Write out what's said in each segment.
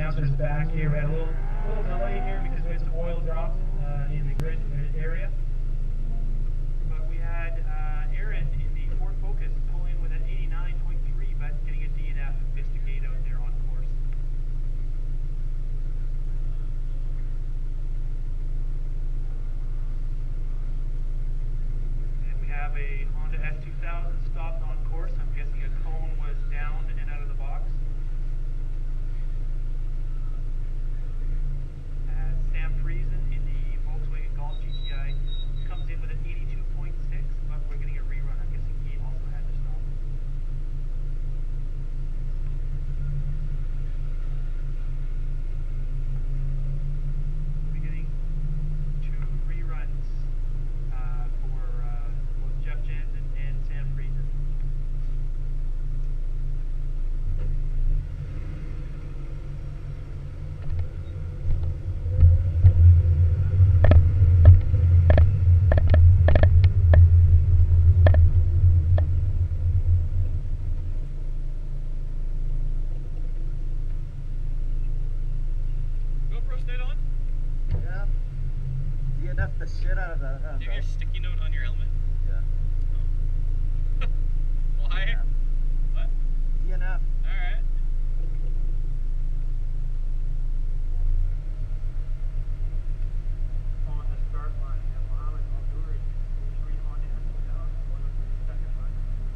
announcers back here. We had a little delay here because we had some oil drops in the grid area. But we had Aaron in the Ford Focus pull in with an 89.3, but getting a DNF and missed a gate out there on course. And we have a Honda S2000 stopped on course. I'm guessing a cone was down and out of the box. Sam Friesen in the Volkswagen Golf GTI comes in with an 82.6, but we're getting a rerun. I'm guessing he also had to stop. We're getting 2 reruns for both Jeff Jansen and Sam Friesen. The shit out of that. Do you have your sticky note on your helmet? Yeah. Oh. Why? DNF. What? DNF. Alright. On the start line, Mohammed Al-Duri, 3 Honda S2000, going up to the second line.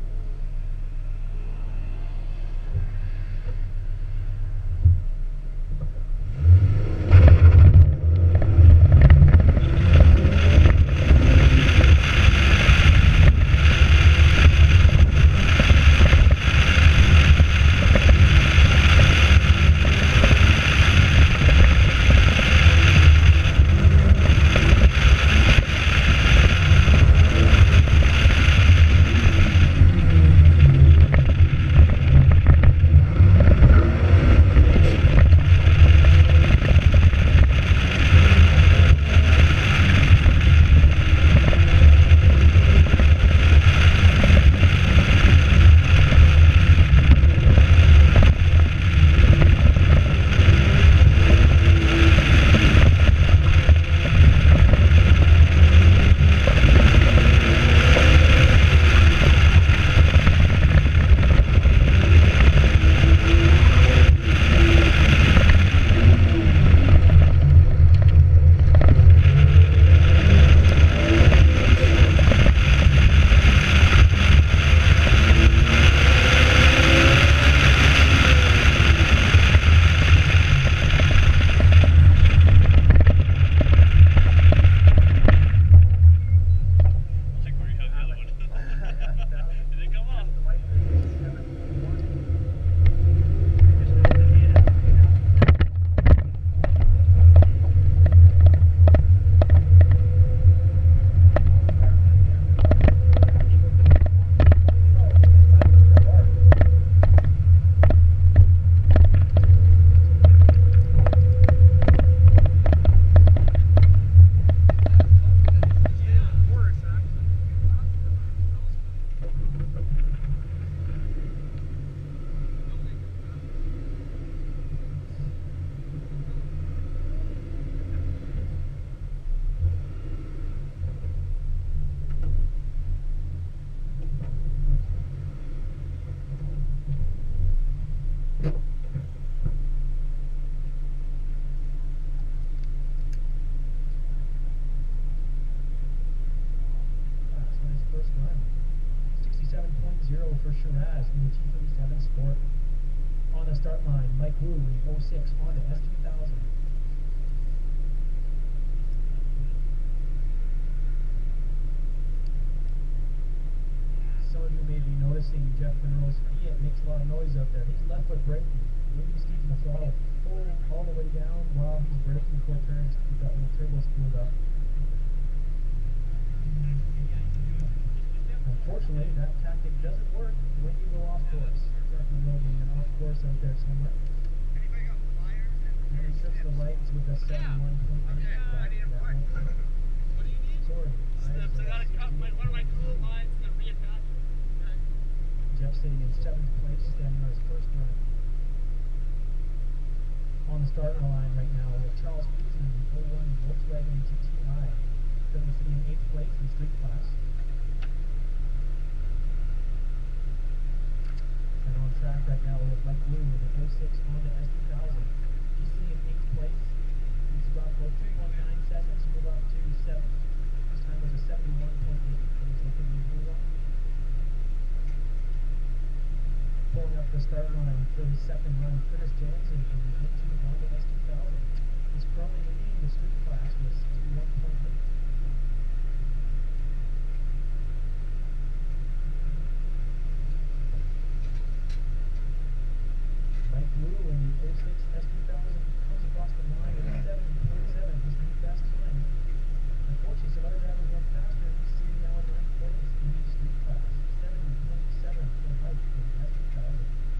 For Shiraz in the T37 Sport. On the start line, Mike Wu in the 06 Honda S2000. Some of you may be noticing Jeff Monroe's Fiat makes a lot of noise out there. He's left foot braking. Maybe he's keeping the throttle full all the way down while he's braking quick turns to keep that little turbo spooled up. Unfortunately, that tactic doesn't work when you go off course. Jeff Monroe being an off course out there somewhere. And he trips the lights with a 71.8. Okay, I need a part. What do you need? Sorry. Snips. I gotta cut one of my coolant lines and then reattach it. Okay. Jeff sitting in 7th place, standing on his first run. On the the start line right now, we have Charles Friesen in the 01 Volkswagen GTI, currently sitting in 8th place in street class. And on track right now, we have Mike Blue in the 06 Honda S2000. He's sitting in 8th place. He's dropped about 3.9 seconds to move up to 7th. His time was a 71.8, and he's looking to move on. Pulling up the start line for his second run, Curtis Jansen in the 02 Honda S2000. He's currently leading the street class with 61.8. Mike Blue in the 06 S2000 comes across the line at 7.7, his new best time. Unfortunately, some other drivers went faster. He's sitting now in 9th place in the street class. 7.7 for Mike in the S2000.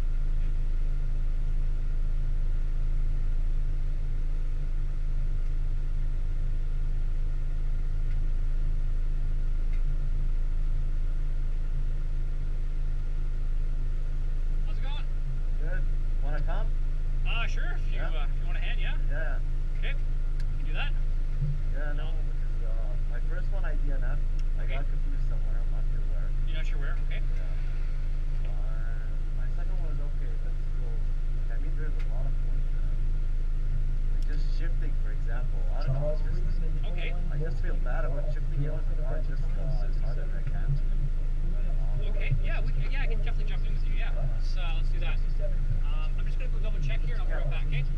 How's it going? Good. Wanna come? Sure. If you want a hand, yeah. Yeah. Okay. You can do that. Yeah, no, because my first one I DNF. I Okay. got confused somewhere. I'm not sure where. You're not sure where? Okay. Yeah. My second one was okay, but still, I mean, there's a lot of points in it. Like just shifting, for example. I don't know. Charles It's just, Friesen in the Okay. 01 I just feel bad about shifting Volkswagen yellow in the car. Just as hard as I can. Okay. Yeah. I can definitely jump in with you. Yeah. Let's do that. I'm just gonna go double check here, and I'll be right back. Okay.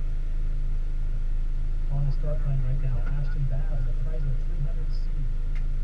On the start line right now, Ashton Babb in the Chrysler 300C.